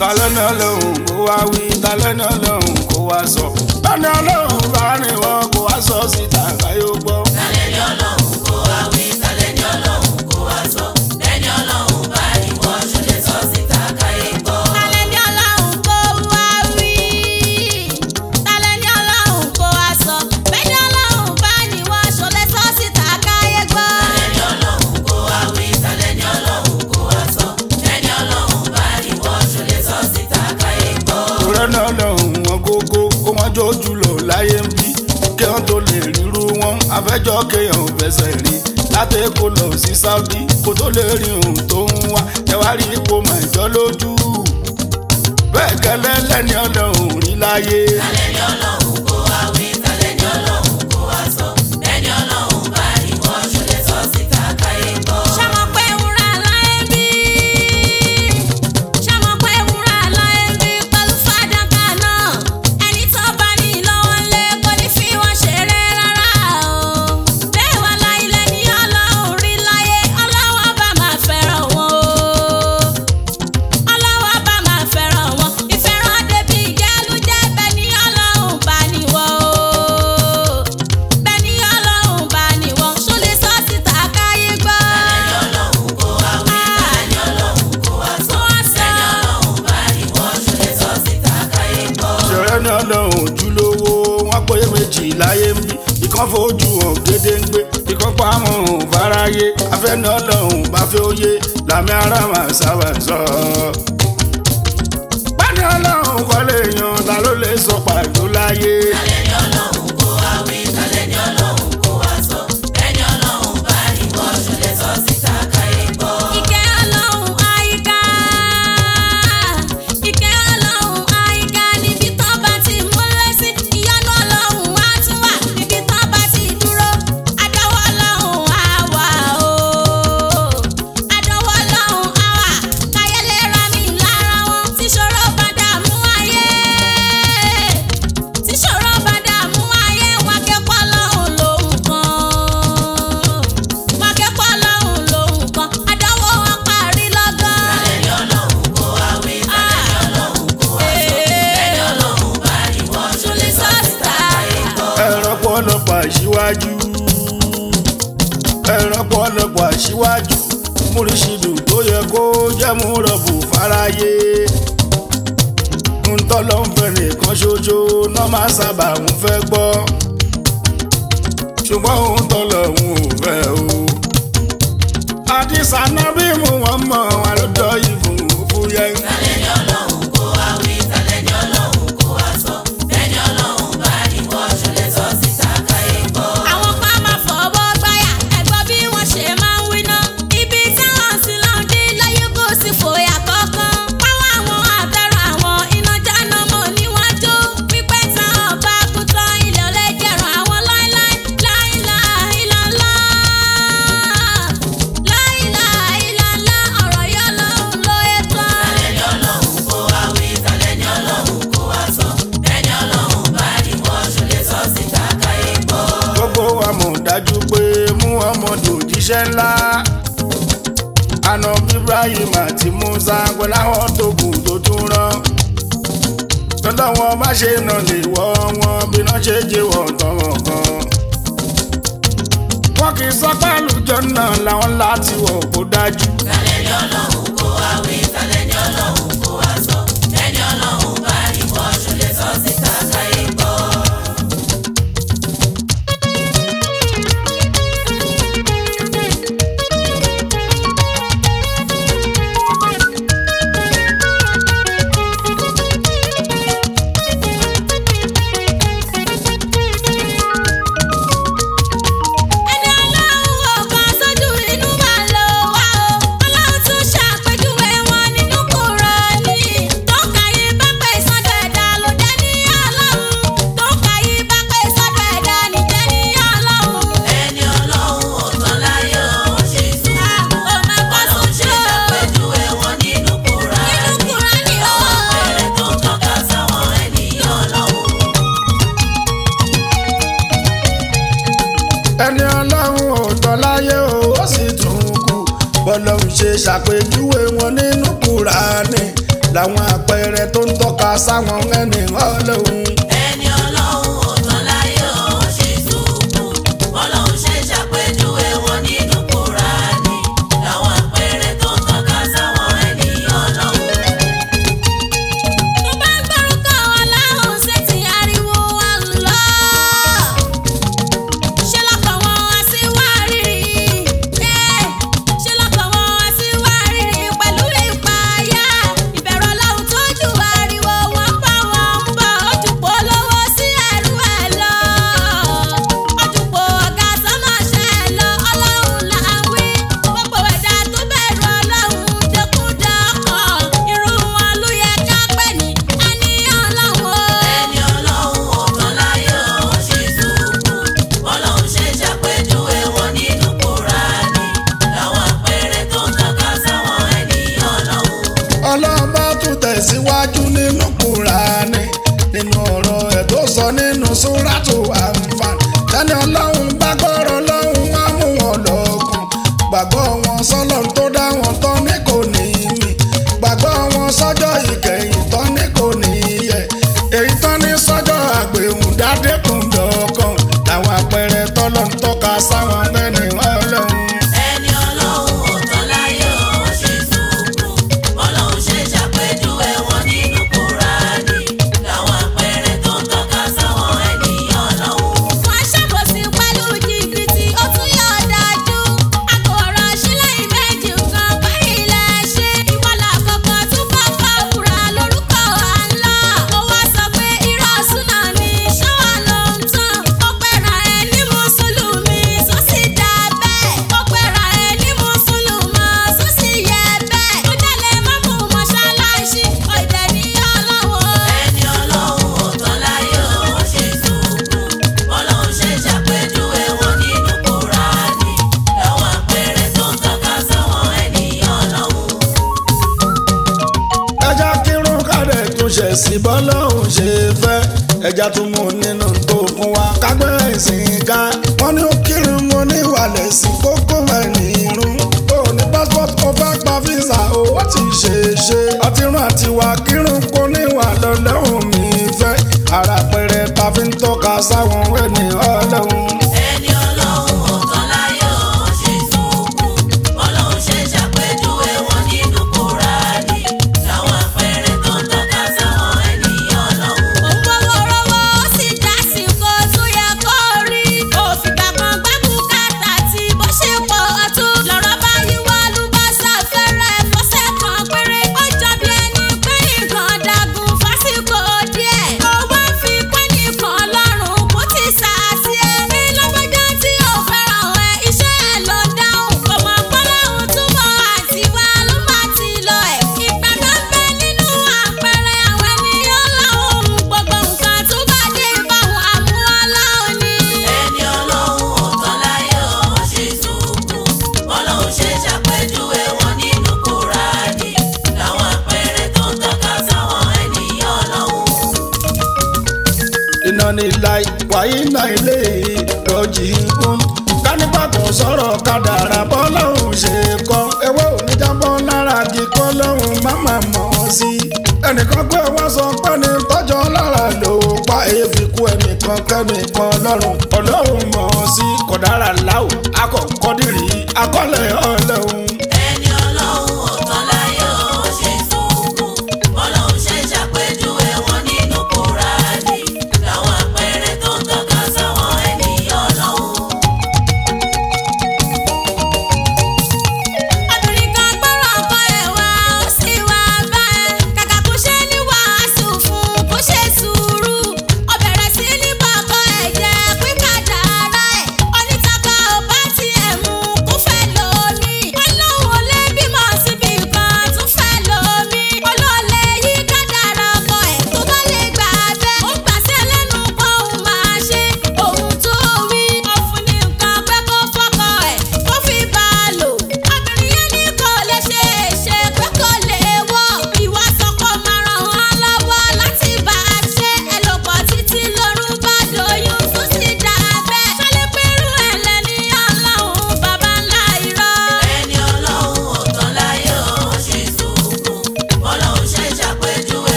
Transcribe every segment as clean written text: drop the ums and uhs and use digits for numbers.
talẹ́nà lòun kó wá wí talẹ́nà lòun kó wá sọ tani ọlọ́run bá rìn wọ́n kó wá sọ síta káyọ̀ gbọ́. Talẹ́ni ọlọ́run kó wá wí talẹ́ni ọlọ́run kó wá sọ bẹ́ẹ̀ni ọlọ́run bá rìn wọ́n ṣọlẹ̀ sọ síta káyé gbọ́. Talẹ́ni ọlọ́run kó wá wí talẹ́ni ọlọ́run kó wá sọ bẹ́ẹ̀ni ọlọ́run bá rìn wọ́n ṣọlẹ̀ sọ síta káyé gbọ́. Talẹ́ni ọlọ́run kó wá wí talẹ́ni ọlọ́run kó wá sọ bẹ́ẹ̀ni ọlọ́run bá rìn wọ́n ṣọlẹ̀ sọ síta káyé gbọ́. òrẹ́ náà lọ́hùn wọn gógó kó wọ́n jó jùlọ láyé ń bí kí wọ́n tó lè ríru wọn afẹ́jọ́ kéèyàn fẹsẹ̀ rí láti Èkó lọ sí Saudi kó tó lè rí ohun tó ń wá ẹwárí ipò màjọ lójú bẹ́ẹ̀ gẹ́lẹ́ lẹ́ni ọlọ́run rí láyé. Talẹ́ni ọlọ́run kó wá wí talẹ́ni ọlọ́run kó wá sọ bẹ́ẹ̀ni ọlọ́run bá rìn wọ́n ṣọlẹ̀ sọ síta káyé gbọ́. Ṣàmọ̀ pé wúrà láyé bí ṣàmọ̀ pé wúrà láyé bí pẹ̀lú fàdákà náà ẹni tó bá ní lọ́wọ́ lé kò ní fi wọ́n ṣeré rárá o. Bẹ́ẹ̀ wà láyé lẹ́ni ọlọ́run rí láyé ọlọ́wọ́ bá máa fẹ́ràn wọn o. Ọlọ́wọ́ bá máa fẹ́ràn wọn ìfẹ́ràn débi ìgẹ́lú jẹ́ bẹ́ẹ̀ ni ọlọ́run bá ní wọ́n o. Bẹ́ẹ̀ ni ọlọ́run bá ní wọ́n ṣọlẹ̀ sọ síta káyé gbọ́. Talẹ́ni ọlọ́run kó wá wí talẹ́ni ọlọ́run kó wá sọ bẹ́ẹ̀ni ọlọ́run bá rìn wọ́n ṣọlẹ̀ sọ síta káyé gbọ́. ṣẹ̀rẹ́ náà lọ́hùn ojúlówó wọn pé méjì láyé ń bí ìkan fojú hàn gédéǹgbé ìkan pamọ́ hàn fáráyé afẹ́ni ọlọ́hun bá fẹ́ òye làmì ara máa sábà sọ. báni ọlọ́hun kọ́ lè yan ta ló lè sọ pàdó láyé. Talẹ́ni ọlọ́run kó wá wí talẹ́ni ọlọ́run kó wá sọ bẹ́ẹ̀ni ọlọ́run bá rìn wọ́n ṣọlẹ̀ sọ síta káyé gbọ́. Ìkẹ́ ọlọ́run àyíká ìkẹ́ ọlọ́run àyíká níbi tán bá ti múlẹ̀ sí ìyọ́nú ọlọ́run á tún wà níbi tán bá ti dúró àdánwò ọlọ́run á wà o àdánwò ọlọ́run á wà káyé lè ra mi lára wọn tíṣòro bá dààmú ayé tíṣòro bá dààmú ayé wọn kẹ́kọ̀ọ́ ọlọ́run lòun kan wọn kẹ́kọ̀ọ́ ọlọ́run lòun kan àdánwò wọn parí lọ́gán. Talẹ́ni ọlọ́run kó wá wí talẹ́ni ọlọ́run kó wá sọ bẹ́ẹ̀ni ọlọ́run bá rìn wọ́n ṣọlẹ̀ sọ síta káyé gbọ́. ẹ̀rọ pọ̀lọpọ̀ àṣìwájú ẹ̀rọ pọ̀lọpọ̀ àṣìwájú múrísìdù tó yẹ kó jẹ́ mú rọ̀bù fáráyé ń tọ́lọ́ ń fẹ́ nìkan ṣoṣo náà máa sábà ń fẹ́ gbọ́ ṣùgbọ́n òun tọ́lọ̀ òun ò fẹ́ o. àdìsá náà bí mo wọ́n mọ̀ wọn lọ́dọ̀ ìfún òfúyẹ́. Talẹ́ni ọlọ́run kó wá wí talẹ́ni ọlọ́run kó wá sọ bẹ́ẹ̀ni ọlọ́run bá rìn wọ́n ṣọlẹ̀ sọ síta káyé gbọ́. Àwọn kan máa fọwọ́ gbáyà ẹ̀gbọ́n bí wọ́n ṣe máa ń wíná. Ibi táwọn sì lọ dé láyé kò sí fòyà kankan. Páwọn àwọn àtẹ̀rọ àwọn iná jáná mọ́ ni wọ́n jó. Pípẹ́ táwọn bá kú tán ilẹ̀ ọ̀lẹ́ jẹ̀rọ̀ àwọn láíláí. Láíláíláńlá láíláíláńlá ọ̀rọ̀ yọ lọ́hùn ló yẹ tán. Talẹ́ni ọlọ́run kó wá wí talẹ́ni ọlọ́run kó wá sọ bẹ́ẹ̀ni ọlọ́run bá rìn wọ́n ṣọlẹ̀ sọ síta káyé gbọ́. gbogbo wa mọ̀ dájú pé Muhammadu jíṣẹ́ ńlá Ànábì Ibrahim àti Musa pẹ̀lú àwọn tó kù tó tún rán tọ́tọ́ wọn bá ṣe nà lè wọ́ wọn bí náà ṣe jẹ́ wọ́n tọwọ́ kan wọn kì í sọ pé àlùjànnà làwọn láti wọ̀ kó dájú. Talẹ́ni ọlọ́run kó wá wí talẹ́ni ọlọ́run kó wá sọ bẹ́ẹ̀ni ọlọ́run bá rìn wọ́n ṣọlẹ̀ sọ síta káyé gbọ́. Ẹni ọlọ́run ò kàn sójú inú máa lò wá o. Ọlọ́run tún ṣàpèjúwe wọn nínú Kùránì. làwọn àpẹẹrẹ tó ń tọ́ka sáwọn ẹni ọlọ́run. ẹni ọlọ́run ò tán láyé ó ṣì ṣubú ọlọ́run ṣe ṣàpèjúwe wọn nínú Kùránì làwọn àpẹẹrẹ tó ń tọ́ka sáwọn ẹni ọlọ́run. tó bá gbórúkọ Ọlọ́run ṣe ti ariwo Allah ṣe lọ́kàn wọn á sí wárìrì ṣe lọ́kàn wọn á sí wárìrì pẹ̀lú ìpayà ìbẹ̀rù Ọlọ́run tó ju ariwo wọn bá wọn ń bọ̀ ojúpọ̀ lówó sí ẹrú ẹ̀ lọ ojúpọ̀ ọ̀gá sọ́mọ̀ṣẹ́ ẹ̀ lọ Ọlọ́run là ń wí gbogbo ẹ̀dá tó bẹ̀rù Ọlọ́run dẹkúndẹkọ̀ irú wọn ló yẹ ká pè ní ẹni Ọlọ́run. ẹni ọlọ́run ò tán láyé ó ṣì ṣubú ọlọ́run ṣe ṣàpèjúwe wọn nínú Kùránì làwọn àpẹẹrẹ tó ń tọ́ka sáwọn ẹni ọlọ́run. ọlọ́run bá tún tẹ̀síwájú nínú Kùránì nínú ọ̀rọ̀ ẹ̀ tó sọ nínú Súrátù Anfal. ẹni ọlọ́run bá gbọ́rọ̀ lọ́hùn á mú wọn lọ́kàn gbàgbọ́ wọn sọ́lọ́run tó dá wọn tán ní kò ní mì gbàgbọ́ wọn sọ́jọ́ ìkẹyìn tán ní kò ní yẹ̀ èyí tán ní sọ́jọ́ àgbéhùn dádékùn dọ̀ọ̀kan làwọn àpẹẹrẹ tọ́lọ́ ń tọ́ka sáwọn ẹni ọlọ́run. ẹni ọlọ́run ò tán láyé ó ṣì ṣubú ọlọ́run ṣe ṣàpèjúwe wọn nínú Kùránì làwọn àpẹẹrẹ tó ń tọ́ka sáwọn ẹni ọlọ́run. wọ́n ṣàbòsí pẹ̀lú jìbìtì ó tún yọ̀ dájú àkọ̀rọ̀ sílẹ̀ ìbejì nǹkan báyìí lẹ̀ ṣe ìwọ́lá kọ̀ọ̀kan tún bá fàwùrà lórúkọ Allah ó wá sọ pé irọ́ súnà ní ṣọ́wà ló ń tàn ó pẹ̀rà ẹ̀ ní mùsùlùmí tó sì dá bẹ́ẹ̀ ó pẹ̀rà ẹ̀ ní mùsùlùmọ́ tó sì yẹ bẹ́ẹ̀ ó jẹ́lẹ̀ mọ́mú mọ́ṣáláṣí ọ̀dẹ̀ ní Ọlọ́run. ẹni ọlọ́run ò tán láyé ó ṣì ṣubú ọlọ́run ṣe ṣàpèjúwe wọn nínú Kùránì làwọn àpẹẹrẹ tó ń tọ́ka sáwọn ẹni ọlọ́run. ẹja kírun kárẹ̀ tún ṣe sí bọ́lọ́hún ṣe fẹ́ ẹja tún mú nínú tó fún wa kágbẹ́ ìsìn ká wọ́n ní ó kírun mo ní ìwàlẹ̀ sí kókó ẹ̀ ní irun ó ní passport ó fẹ́ gba visa ó ti ṣe àti rún àti wà kírun kó níwà lọ́lọ́hún mi fẹ́ ara pẹ̀rẹ̀ ta fi ń tọ́ka sáwọn ẹni ọlọ́hun. ẹni ọlọ́run ò tán láyé ó ṣì ṣubú ọlọ́run ṣe ṣàpèjúwe wọn nínú Kùránì làwọn àpẹẹrẹ tó ń tọ́ka sáwọn ẹni ọlọ́run. òun wọ́wọ́rọ́wọ́ ó sì dásìkò tó yẹ kó rí òfìgbà kan gbẹ́kú kàtà tí bó ṣe pọ̀ tó lọ́rọ̀ bá yíwọ́ lùbọ́sà fẹ́rẹ̀ fọ́sẹ̀ kan péré ó jọ bí ẹni pé nǹkan dagun fásìkò díẹ̀ owó fi pẹ́ nìkan lọ́rùn kó ti sàásì ẹ̀ ní lọ́gbọ́jọ́ tí ò fẹ́ràn ẹ̀ iṣẹ́ ẹ̀ ló dáhùn kò mọ̀ pọ́lọ́hún túbọ̀ àti wá ló máa ti lọ ẹ̀ ìgbàgbọ́ ń bẹ nínú àpẹẹrẹ àwọn ènìyàn lọ́hùn gbogbo nǹkan tó bá dé báwọn àmúhọ́lọ́hún ni. ẹni ọlọ́run ò tán láyé ó ṣì ṣubú ọlọ́run ṣe ṣàpèjúwe wọn nínú Kùránì làwọn àpẹẹrẹ tó ń tọ́ka sáwọn ẹni ọlọ́run. iná ní láì wáyé náà ilé ìrọ̀jì ń kánípa kò sọ̀rọ̀ kádàrá bọ́lọ́hún ṣe kọ́ ewé oníjàmbọ́ lára kíkọ́ lọ́hún máma mọ̀ ọ́ sí. ẹnìkan pé wọ́n sọ pé ní tọ́jọ́ lára ló pa èéfì kú ẹnìkan kẹ́nìkan lọ́rùn ọlọ́run mọ̀ ọ́ sí kọ̀dára láwù akọ̀kọ́ dìrì akọ́lẹ̀ ọlọ́run. ẹni ọlọ́run ò tán láyé ó ṣì ṣubú ọlọ́run ṣe ṣàpèjúwe wọn nínú Kùránì làwọn àpẹẹrẹ tó ń tọ́ka sáwọn ẹni ọlọ́run. obìnrin kan gbọ́rọ̀ ọkọ ẹ̀ wá ó sì wá bá ẹ kàkà kó ṣe ní wàásù fún kó ṣe sùúrù ó bẹ̀rẹ̀ sí ní bọ́kọ ẹ̀ jẹ́ pín kádàrá ẹ̀ onítàkà ò bá tiẹ̀ mú kó fẹ́ lóní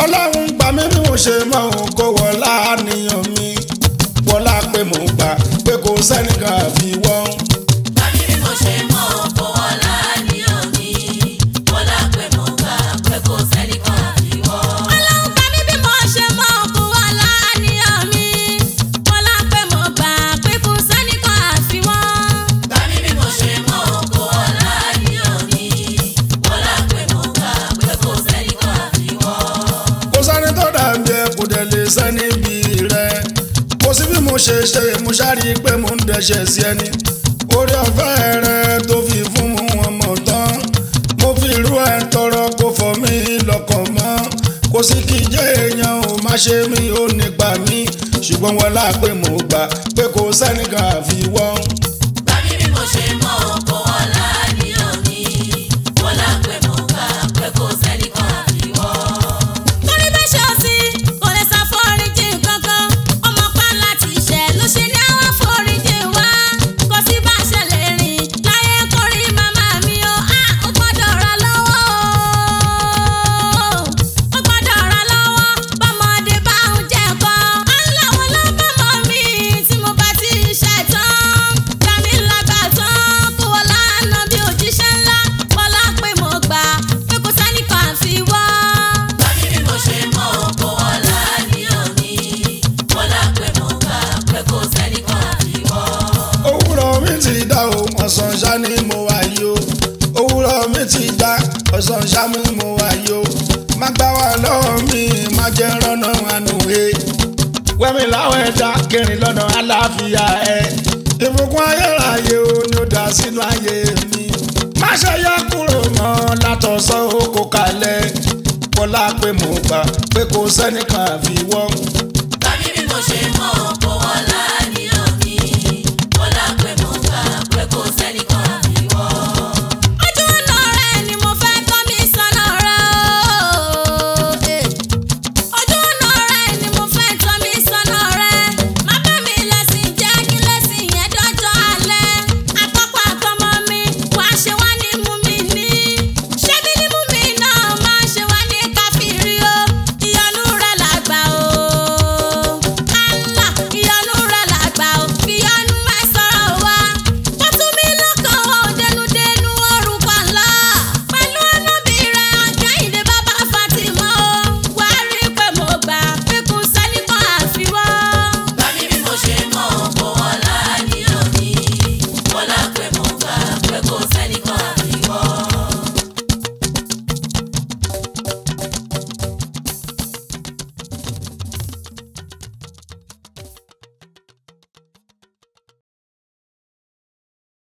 ọlọ́run gbà mí bí mo ṣe mọ̀ ọ́n kó wọlá níyàn mi wọlá pé mo gbà pé kò sẹ́nìkan àfi wọ́n. Gbà mí bí mo ṣe mọ̀ kó wọlá níyàn mi wọlá pé mo gbà pé kò sẹ́nìkan àfi wọ́n. Ọlọ́run gbà mí bí mo ṣe mọ̀ kó wọlá níyàn mi wọlá pé mo gbà pé kò sẹ́nìkan àfi wọ́n. Gbà mí bí mo ṣe mọ̀ kó wọlá níyàn mi wọlá pé mo gbà pé kò sẹ́nìkan àfi wọ́n. kò sẹ́ni tó dàbí ẹ kò dẹ̀ lè sẹ́ni bí rẹ kò sí bí mo ṣe ṣe mo ṣáàrí pé mo ń dẹ́ṣẹ̀ sí ẹni orí ọ̀fẹ́ rẹ tó fi fún wọn mọ̀ tán mo fi irú ẹ̀ tọrọ kó fọ mí lọ́kàn mọ́ kò sí kí jẹ́ èèyàn ò má ṣe mí ó nípa mi ṣùgbọ́n wọlá pé mo gbà pé kò sẹ́nìkan àfi wọ́n. Gbà mí bí mo ṣe mọ̀ kó wọlá níyàn mi wọlá pé mo gbà pé kò sẹ́nìkan àfi wọ́n. Torí bẹ́ẹ̀ ṣe ọtí kò lè sá foríjì kankan ọmọ pa láti ṣẹ̀ ló ṣe ní àwọn foríjì wá kò sí bá ṣe lè rìn láyé kórí màmá mi ó gbọ́dọ̀ ra lọ́wọ́ ó gbọ́dọ̀ ra lọ́wọ́ bọ́mọdé bá ń jẹ kan aláwọ̀ ló bọ́mọ mi tí mo bá ti ṣẹ̀ tán gbàmí lágbà tán kó wọ́n lánà bí òjíṣẹ́ ńlá wọlá pé mo gbà pé kò sẹ́nìkan àfi wọ́n. Gbà mí bí mo ṣe mọ̀ kó wọlá níyàn mi wọlá pé mo gbà pé kò sẹ́nìkan àfi wọ́n. òwúrọ̀ mi ti dá o ọ̀sán ṣá ni mo wà yìí o òwúrọ̀ mi ti dá ọ̀sán ṣá ni mo wà yìí o má gbá wa lọ́wọ́ mi má jẹ́ rọ́nà àánú he wẹ́mi láwọn ẹja kẹrin lọ́nà àlàáfíà ẹ ìbùkún ayérayé o ni ó dá sínú ayé mi má ṣe yá kúrò mọ́ látọ̀sán oko kalẹ̀ wọlá pé mo gbà pé kò sẹ́nìkan àfi wọ́n. Gbà mí bí mo ṣe mọ̀ kó wọlá